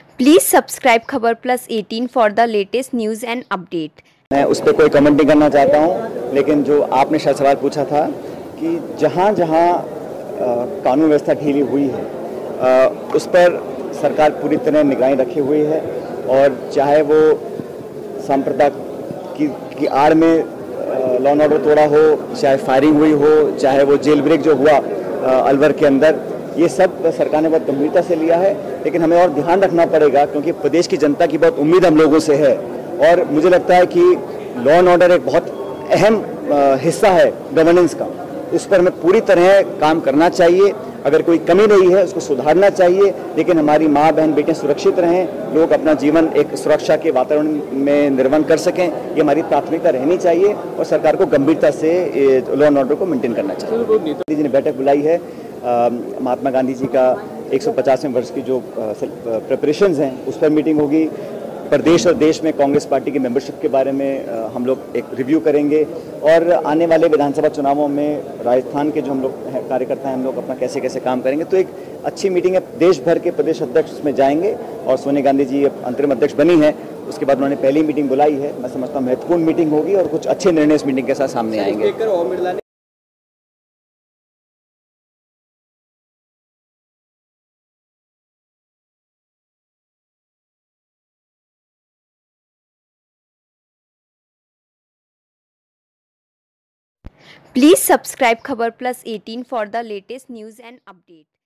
Please subscribe Khabar plus 18 for the latest news and update. मैं उस पर कोई कमेंट नहीं करना चाहता हूँ, लेकिन जो आपने शायद सवाल पूछा था कि जहाँ जहाँ कानून व्यवस्था ढीली हुई है उस पर सरकार पूरी तरह निगरानी रखी हुई है। और चाहे वो सांप्रदा की आड़ में लॉ एंड ऑर्डर तोड़ा हो, चाहे फायरिंग हुई हो, चाहे वो जेल ब्रेक जो हुआ अलवर के अंदर, ये सब सरकार ने बहुत गंभीरता से लिया है। लेकिन हमें और ध्यान रखना पड़ेगा क्योंकि प्रदेश की जनता की बहुत उम्मीद हम लोगों से है और मुझे लगता है कि लॉ एंड ऑर्डर एक बहुत अहम हिस्सा है गवर्नेंस का। उस पर हमें पूरी तरह काम करना चाहिए। अगर कोई कमी नहीं है उसको सुधारना चाहिए, लेकिन हमारी माँ बहन बेटियाँ सुरक्षित रहें, लोग अपना जीवन एक सुरक्षा के वातावरण में निर्वहन कर सकें, ये हमारी प्राथमिकता रहनी चाहिए और सरकार को गंभीरता से लॉ एंड ऑर्डर को मेंटेन करना चाहिए। मोदी जी ने बैठक बुलाई है, महात्मा गांधी जी का 150वें वर्ष की जो प्रिपरेशंस हैं उस पर मीटिंग होगी। प्रदेश और देश में कांग्रेस पार्टी की मेंबरशिप के बारे में हम लोग एक रिव्यू करेंगे और आने वाले विधानसभा चुनावों में राजस्थान के जो हम लोग कार्यकर्ता हैं हम लोग अपना कैसे कैसे काम करेंगे। तो एक अच्छी मीटिंग है, देश भर के प्रदेश अध्यक्ष उसमें जाएंगे और सोनिया गांधी जी अंतरिम अध्यक्ष बनी है, उसके बाद उन्होंने पहली मीटिंग बुलाई है। मैं समझता हूँ महत्वपूर्ण मीटिंग होगी और कुछ अच्छे निर्णय इस मीटिंग के साथ सामने आएंगे। Please subscribe Khabar plus 18 for the latest news and update.